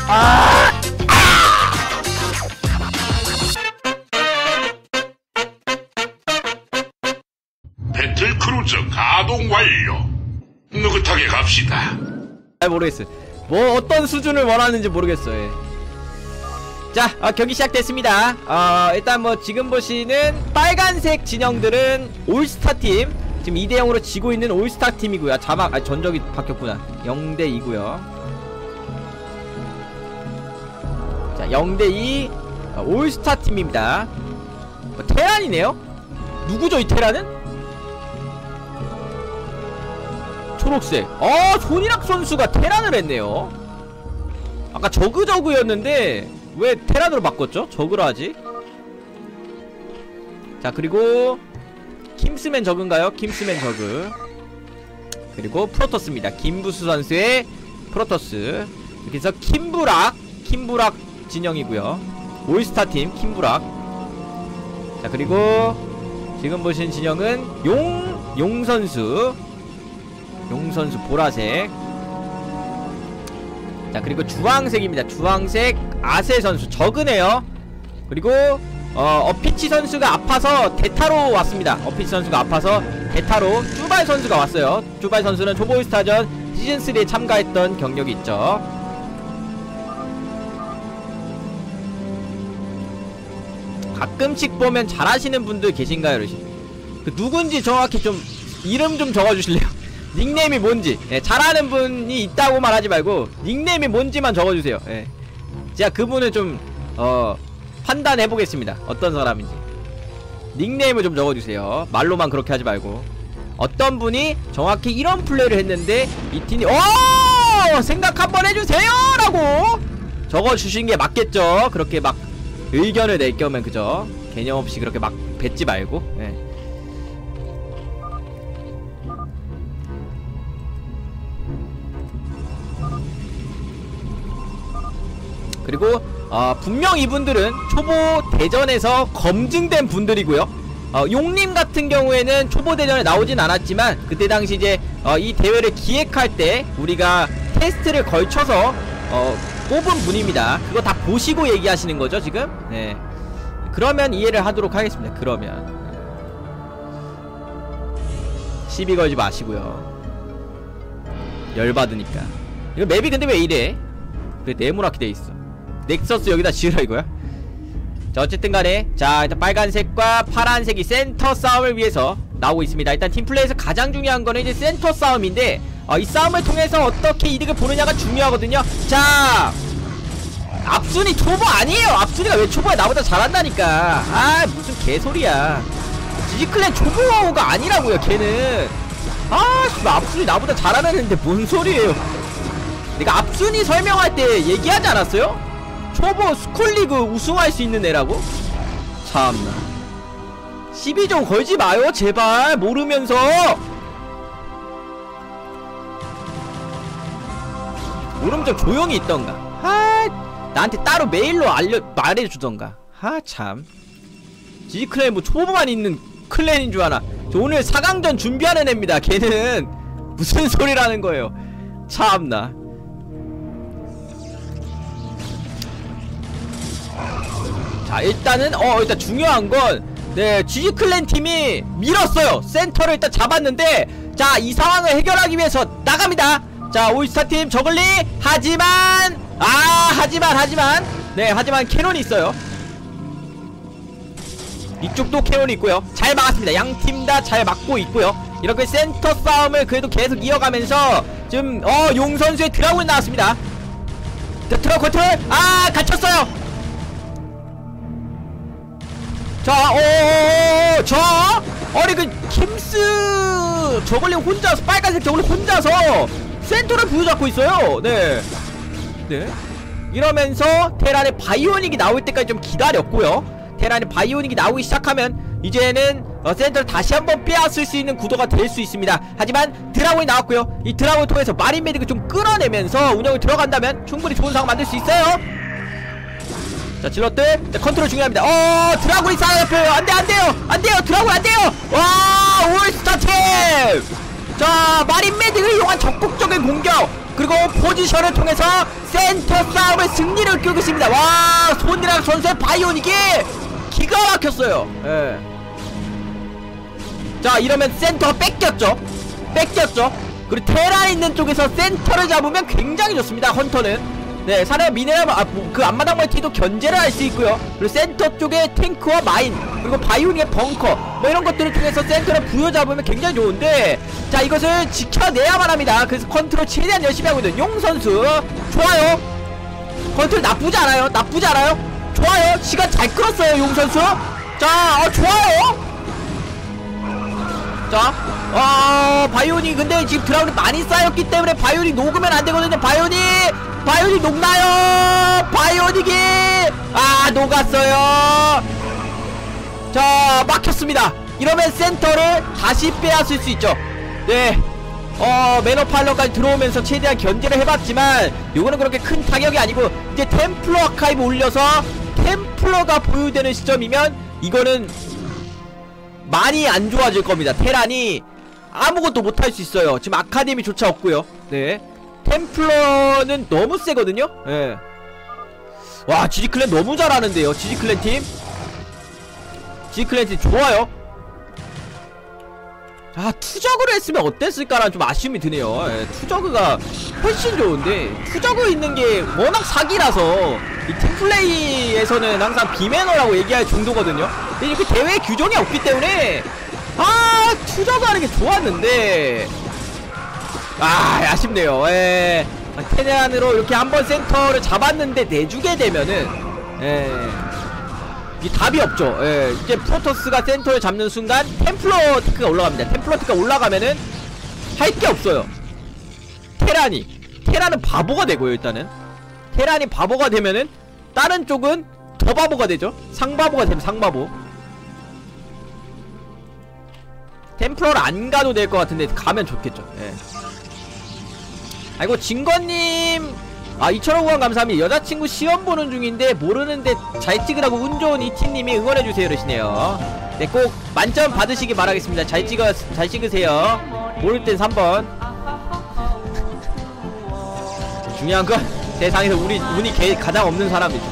배틀크루저 가동 완료. 느긋하게 갑시다. 잘 모르겠어요. 뭐 어떤 수준을 원하는지 모르겠어요. 예. 자, 경기 시작됐습니다. 일단 뭐 지금 보시는 빨간색 진영들은 올스타 팀, 지금 2대0으로 지고 있는 올스타 팀이고요. 전적이 바뀌었구나. 0대2고요. 자, 0대2 올스타 팀입니다. 테란이네요? 누구죠 이 테란은? 초록색. 손이락 선수가 테란을 했네요. 아까 저그였는데 왜 테란으로 바꿨죠? 저그로 하지? 자, 그리고 킴스맨 저그인가요? 킴스맨 저그. 그리고 프로토스입니다. 김부수 선수의 프로토스. 이렇게 해서 킴부락 진영이고요. 올스타팀 킴부락. 자, 그리고 지금 보신 진영은 용선수 보라색. 자, 그리고 주황색입니다. 주황색 아세 선수 저그네요. 그리고 어피치 선수가 아파서 대타로 왔습니다. 어피치 선수가 아파서 대타로 쭈발 선수가 왔어요. 쭈발 선수는 초보이스타전 시즌3에 참가했던 경력이 있죠. 가끔씩 보면 잘하시는 분들 계신가요? 그 누군지 정확히 좀 이름 좀 적어주실래요? 닉네임이 뭔지. 예, 잘하는 분이 있다고만 하지 말고 닉네임이 뭔지만 적어주세요. 예. 제가 그분을 좀 판단해보겠습니다. 어떤 사람인지. 닉네임을 좀 적어주세요. 말로만 그렇게 하지 말고. 어떤 분이 정확히 이런 플레이를 했는데 이 팀이 생각 한번 해주세요! 라고 적어주신 게 맞겠죠. 그렇게 막 의견을 낼 겸은, 그죠? 개념 없이 그렇게 막 뱉지 말고. 예. 그리고 분명 이분들은 초보 대전에서 검증된 분들이고요. 용님 같은 경우에는 초보 대전에 나오진 않았지만 그때 당시 이제 이 대회를 기획할 때 우리가 테스트를 걸쳐서 뽑은 분입니다. 그거 다 보시고 얘기하시는 거죠 지금? 네. 그러면 이해를 하도록 하겠습니다. 그러면 시비 걸지 마시고요. 열받으니까. 이거 맵이 근데 왜 이래? 왜 네모나게 돼있어? 넥서스 여기다 지으라 이거야? 자, 어쨌든 간에, 자, 일단 빨간색과 파란색이 센터 싸움을 위해서 나오고 있습니다. 일단 팀플레이에서 가장 중요한 거는 이제 센터 싸움인데, 이 싸움을 통해서 어떻게 이득을 보느냐가 중요하거든요. 자, 앞순이 초보 아니에요. 앞순이가 왜 초보야? 나보다 잘한다니까. 무슨 개소리야. 지지클랜 초보가 아니라고요 걔는. 앞순이 나보다 잘하는 애인데 뭔 소리예요. 내가 앞순이 설명할 때 얘기하지 않았어요? 초보 스쿨리그 우승할 수 있는 애라고? 참나. 시비 좀 걸지 마요 제발. 모르면서. 모르면 좀 조용히 있던가. 나한테 따로 메일로 말해주던가. 참. 지지클랜 뭐 초보만 있는 클랜인 줄 아나. 저 오늘 4강전 준비하는 애입니다. 걔는 무슨 소리라는 거예요. 참나. 자, 일단은 일단 중요한 건 지지클랜 팀이 밀었어요. 센터를 일단 잡았는데, 자, 이 상황을 해결하기 위해서 나갑니다. 자, 올스타팀 저글링. 하지만 하지만 캐논이 있어요. 이쪽도 캐논이 있고요. 잘 막았습니다. 양팀 다 잘 막고 있고요. 이렇게 센터 싸움을 그래도 계속 이어가면서 지금 용선수의 드라군이 나왔습니다. 자, 드라군 컨트롤. 갇혔어요. 자, 아니 그 킴스 저글링 혼자서, 빨간색 저글링 혼자서 센터를 부여잡고 있어요. 네. 이러면서 테란의 바이오닉이 나올 때까지 좀 기다렸고요. 테란의 바이오닉이 나오기 시작하면 이제는 센터를 다시 한번 빼앗을 수 있는 구도가 될 수 있습니다. 하지만 드라곤이 나왔고요. 이 드라곤을 통해서 마린 메딕을 좀 끌어내면서 운영을 들어간다면 충분히 좋은 상황 만들 수 있어요. 자, 질럿들. 자, 컨트롤 중요합니다. 드라곤이 살아잡혀요. 안돼요. 드라곤 안돼요. 와, 올스타팀. 자, 마린 메딕을 이용한 적극적인 공격. 그리고 포지션을 통해서 센터 싸움의 승리를 끌고 있습니다. 와, 손이랑 선수의 바이오닉이 기가 막혔어요. 예. 자, 이러면 센터가 뺏겼죠. 그리고 테란 있는 쪽에서 센터를 잡으면 굉장히 좋습니다. 헌터는. 네, 사내 미네랄 그 앞마당 멀티도 견제를 할 수 있고요. 그리고 센터 쪽에 탱크와 마인, 그리고 바이오닉의 벙커 뭐 이런 것들을 통해서 센터를 부여잡으면 굉장히 좋은데, 자, 이것을 지켜내야만 합니다. 그래서 컨트롤 최대한 열심히 하고 있는 용 선수. 좋아요. 컨트롤 나쁘지 않아요. 좋아요. 시간 잘 끌었어요, 용 선수. 자, 좋아요. 자, 바이오닉 근데 지금 드라군이 많이 쌓였기 때문에 바이오닉 녹으면 안 되거든요. 바이오닉 녹나요? 바이오닉이 녹았어요. 자, 막혔습니다. 이러면 센터를 다시 빼앗을 수 있죠. 네, 매너팔러까지 들어오면서 최대한 견제를 해봤지만 요거는 그렇게 큰 타격이 아니고, 이제 템플러 아카이브 올려서 템플러가 보유되는 시점이면 이거는 많이 안 좋아질 겁니다. 테란이 아무것도 못할 수 있어요. 지금 아카데미조차 없고요. 네, 템플러는 너무 세거든요. 네. 와, 지지클랜 너무 잘하는데요. 지지클랜 팀 좋아요. 자, 투저그를 했으면 어땠을까라는 좀 아쉬움이 드네요. 예, 투저그가 훨씬 좋은데, 투저그 있는 게 워낙 사기라서 이 팀플레이에서는 항상 비매너라고 얘기할 정도거든요. 근데 이렇게 대회 규정이 없기 때문에 투저그 하는 게 좋았는데 아쉽네요. 예, 테란으로 이렇게 한번 센터를 잡았는데 내주게 되면은 이 답이 없죠. 예, 이제 프로토스가 센터를 잡는 순간 템플러 테크가 올라갑니다. 템플러 테크가 올라가면은 할 게 없어요. 테란은 바보가 되고요. 일단은 테란이 바보가 되면은 다른 쪽은 더 바보가 되죠. 상바보가 되면 상바보. 템플러를 안 가도 될 것 같은데 가면 좋겠죠. 예. 아이고, 진건님 2,000원 후원 감사합니다. 여자친구 시험 보는 중인데 모르는데 잘 찍으라고 운 좋은 이티님이 응원해주세요 이러시네요. 네, 꼭 만점 받으시기 바라겠습니다. 잘 찍으세요. 모를 땐 3번. 중요한 건 세상에서 운이 가장 없는 사람이죠.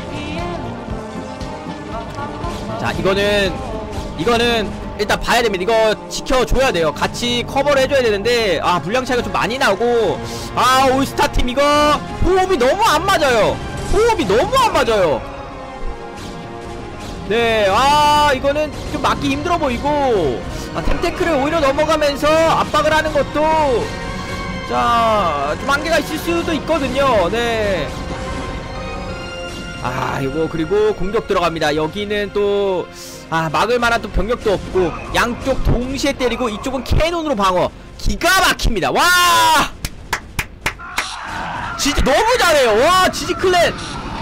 자, 이거는 일단 봐야 됩니다. 이거 지켜줘야 돼요. 같이 커버를 해줘야 되는데, 분량 차이가 좀 많이 나고, 올스타 팀 이거 호흡이 너무 안 맞아요. 네, 이거는 좀 막기 힘들어 보이고, 템테크를 오히려 넘어가면서 압박을 하는 것도, 자, 좀 한계가 있을 수도 있거든요. 네. 이거 그리고 공격 들어갑니다. 여기는 또 막을 만한 또 병력도 없고, 양쪽 동시에 때리고 이쪽은 캐논으로 방어. 기가 막힙니다. 와, 진짜 너무 잘해요. 와, 지지클랜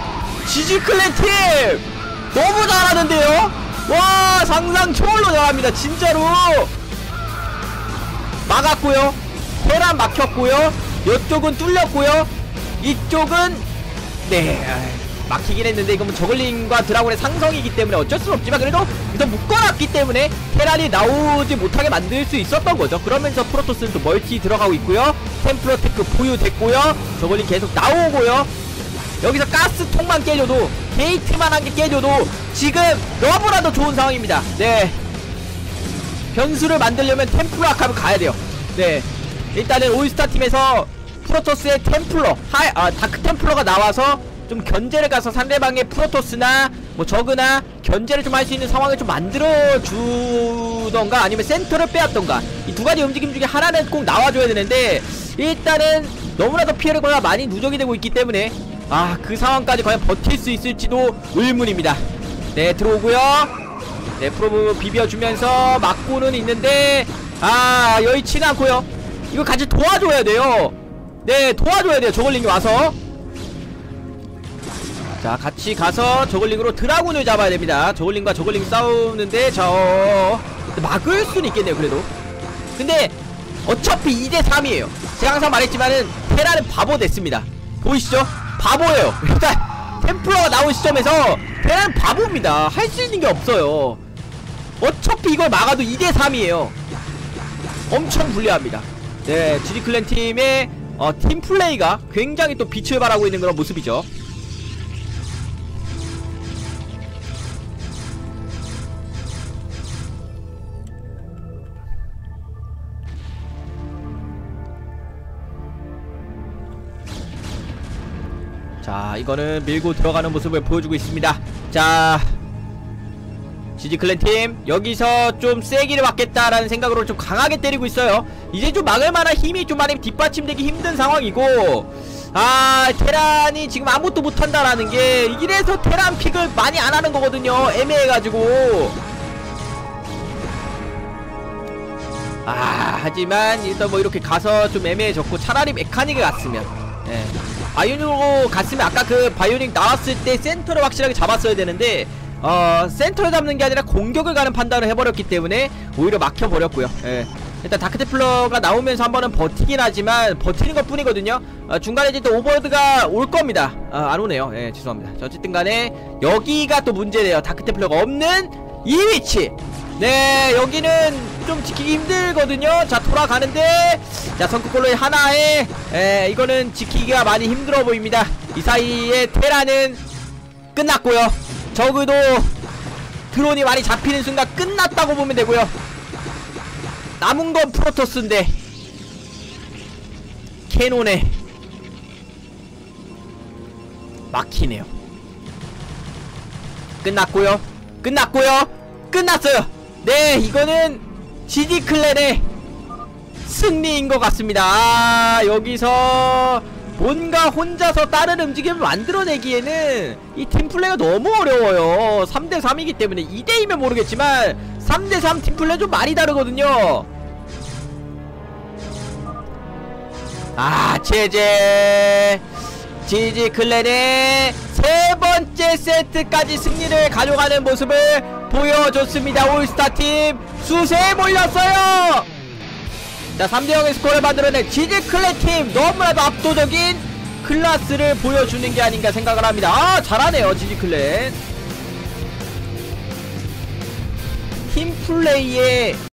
팀 너무 잘하는데요. 와, 상상 초월로 잘합니다. 진짜로 막았고요. 테란 막혔고요. 이쪽은 뚫렸고요. 이쪽은 막히긴 했는데, 이건 뭐 저글링과 드라곤의 상성이기 때문에 어쩔 수 없지만, 그래도 일단 묶어놨기 때문에 테란이 나오지 못하게 만들 수 있었던 거죠. 그러면서 프로토스는 또 멀티 들어가고 있고요. 템플러 테크 보유됐고요. 저글링 계속 나오고요. 여기서 가스통만 깨져도, 게이트만 한 개 깨져도 지금 너무나도 좋은 상황입니다. 네, 변수를 만들려면 템플러 아카브 가야 돼요. 네, 일단은 올스타 팀에서 프로토스의 템플러 다크 템플러가 나와서 좀 견제를 가서 상대방의 프로토스나 뭐 저그나 견제를 좀 할 수 있는 상황을 좀 만들어 주던가, 아니면 센터를 빼앗던가, 이 두 가지 움직임 중에 하나는 꼭 나와줘야 되는데, 일단은 너무나도 피해를 거나 많이 누적이 되고 있기 때문에 그 상황까지 과연 버틸 수 있을지도 의문입니다. 네, 들어오고요. 네, 프로브 비벼주면서 막고는 있는데 여의치는 않고요. 이거 같이 도와줘야 돼요. 네, 도와줘야 돼요. 저글링이 와서. 자, 같이 가서 저글링으로 드라군을 잡아야 됩니다. 저글링과 저글링 싸우는데, 막을 수는 있겠네요. 그래도 근데 어차피 2대3이에요 제가 항상 말했지만은 테란은 바보 됐습니다. 보이시죠? 바보예요. 일단 템플러가 나온 시점에서 테란은 바보입니다. 할 수 있는 게 없어요. 어차피 이걸 막아도 2대3이에요 엄청 불리합니다. 네, 지지클랜 팀의 팀플레이가 굉장히 또 빛을 발하고 있는 그런 모습이죠. 자, 이거는 밀고 들어가는 모습을 보여주고 있습니다. 자, 지지클랜팀 여기서 좀 세기를 받겠다라는 생각으로 좀 강하게 때리고 있어요. 이제 좀 막을만한 힘이 좀 많이 뒷받침되기 힘든 상황이고, 테란이 지금 아무것도 못한다라는 게, 이래서 테란 픽을 많이 안하는 거거든요. 애매해가지고. 하지만 일단 뭐 이렇게 가서 좀 애매해졌고, 차라리 메카닉을 갔으면, 바이오닉으로 갔으면 아까 그 바이오닉 나왔을 때 센터를 확실하게 잡았어야 되는데, 센터를 잡는 게 아니라 공격을 가는 판단을 해버렸기 때문에 오히려 막혀버렸고요. 일단 다크테플러가 나오면서 한 번은 버티긴 하지만 버티는 것 뿐이거든요. 중간에 이제 또 오버로드가 올 겁니다. 안 오네요. 죄송합니다. 자, 어쨌든 간에 여기가 또 문제네요. 다크테플러가 없는 이 위치. 네, 여기는 좀 지키기 힘들거든요. 자, 돌아가는데, 자, 성크콜로이 하나에, 이거는 지키기가 많이 힘들어 보입니다. 이 사이에 테라는 끝났고요. 적어도 드론이 많이 잡히는 순간 끝났다고 보면 되고요. 남은 건 프로토스인데 캐논에 막히네요. 끝났고요. 끝났어요. 네, 이거는 지지클랜의 승리인 것 같습니다. 여기서 뭔가 혼자서 다른 움직임을 만들어내기에는 이 팀플레이가 너무 어려워요. 3대3이기 때문에 2대2면 모르겠지만 3대3 팀플레이 좀 많이 다르거든요. 제제 지지클랜의 세 번째 세트까지 승리를 가져가는 모습을 보여줬습니다. 올스타팀 수세에 몰렸어요. 자, 3대0의 스코어를 만들어낸 지지클랜팀, 너무나도 압도적인 클래스를 보여주는 게 아닌가 생각을 합니다. 잘하네요, 지지클랜. 팀플레이에